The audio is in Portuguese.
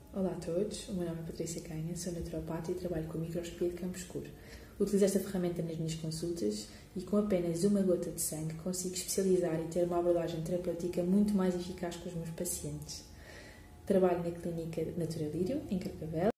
Olá a todos, o meu nome é Patrícia Canha, sou naturopata e trabalho com a microscopia de campo escuro. Utilizo esta ferramenta nas minhas consultas e com apenas uma gota de sangue consigo especializar e ter uma abordagem terapêutica muito mais eficaz com os meus pacientes. Trabalho na clínica Naturalírio, em Carcavel.